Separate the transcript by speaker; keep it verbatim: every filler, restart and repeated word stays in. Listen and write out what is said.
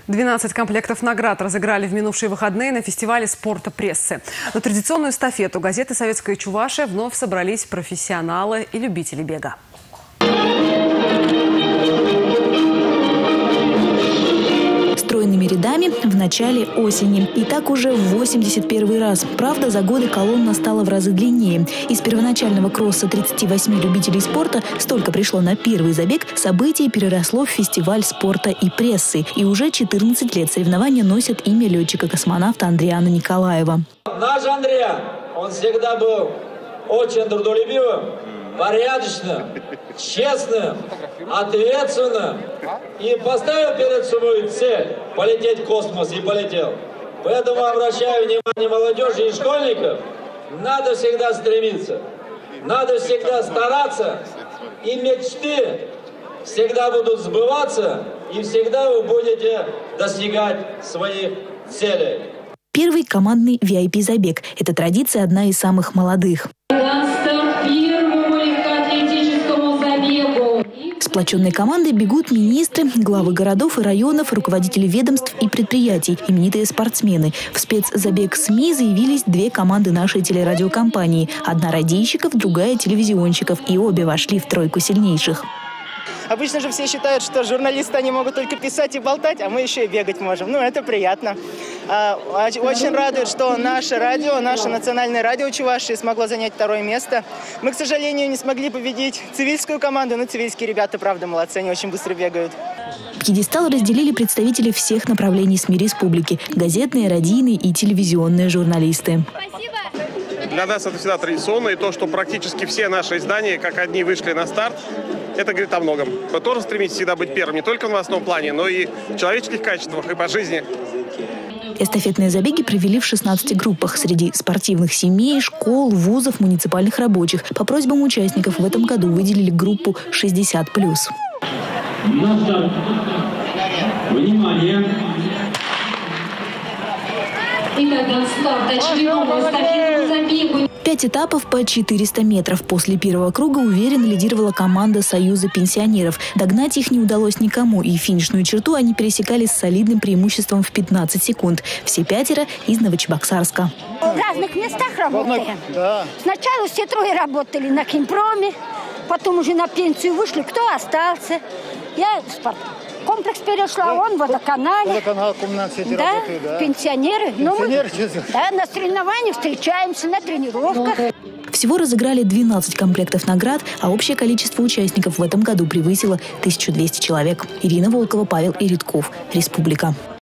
Speaker 1: двенадцать комплектов наград разыграли в минувшие выходные на фестивале спорта прессы. На традиционную эстафету газеты «Советская Чувашия» вновь собрались профессионалы и любители бега.
Speaker 2: Стройными рядами в начале осени. И так уже в восемьдесят первый раз. Правда, за годы колонна стала в разы длиннее. Из первоначального кросса тридцати восьми любителей спорта столько пришло на первый забег, событие переросло в фестиваль спорта и прессы. И уже четырнадцать лет соревнования носят имя летчика-космонавта Андриана Николаева.
Speaker 3: Наш Андриан, он всегда был очень трудолюбивым, порядочным, честным, ответственным и поставил перед собой цель полететь в космос и полетел. Поэтому обращаю внимание молодежи и школьников, надо всегда стремиться, надо всегда стараться, и мечты всегда будут сбываться, и всегда вы будете достигать своих целей.
Speaker 2: Первый командный ви ай пи-забег. Эта традиция одна из самых молодых. Сплоченной командой бегут министры, главы городов и районов, руководители ведомств и предприятий, именитые спортсмены. В спецзабег СМИ заявились две команды нашей телерадиокомпании. Одна радийщиков, другая телевизионщиков. И обе вошли в тройку сильнейших.
Speaker 4: Обычно же все считают, что журналисты они могут только писать и болтать, а мы еще и бегать можем. Ну, это приятно. Очень радует, что наше радио, наше национальное радио Чувашии смогло занять второе место. Мы, к сожалению, не смогли победить цивильскую команду, но цивильские ребята, правда, молодцы, они очень быстро бегают.
Speaker 2: Пьедестал разделили представители всех направлений СМИ республики – газетные, радийные и телевизионные журналисты.
Speaker 5: Для нас это всегда традиционно, и то, что практически все наши издания, как одни, вышли на старт, это говорит о многом. Вы тоже стремитесь всегда быть первым, не только в новостном плане, но и в человеческих качествах, и по жизни.
Speaker 2: Эстафетные забеги провели в шестнадцати группах среди спортивных семей, школ, вузов, муниципальных рабочих. По просьбам участников в этом году выделили группу шестьдесят плюс.
Speaker 6: На старт. Внимание!
Speaker 7: Итак, старт очередного эстафетного забега.
Speaker 2: Пять этапов по четыреста метров. После первого круга уверенно лидировала команда Союза пенсионеров. Догнать их не удалось никому, и финишную черту они пересекали с солидным преимуществом в пятнадцать секунд. Все пятеро из Новочебоксарска.
Speaker 8: В разных местах работаем. Да. Сначала все трое работали на Химпроме, потом уже на пенсию вышли. Кто остался? Я в спорткомплекс перешла, он в водоканале.
Speaker 9: Водоканал, коммунальные
Speaker 8: да,
Speaker 9: работают, да.
Speaker 8: Пенсионеры.
Speaker 9: Пенсионеры?
Speaker 8: Ну, мы, да, на соревнованиях встречаемся, на тренировках.
Speaker 2: Всего разыграли двенадцать комплектов наград, а общее количество участников в этом году превысило тысячу двести человек. Ирина Волкова, Павел Иридков. Республика.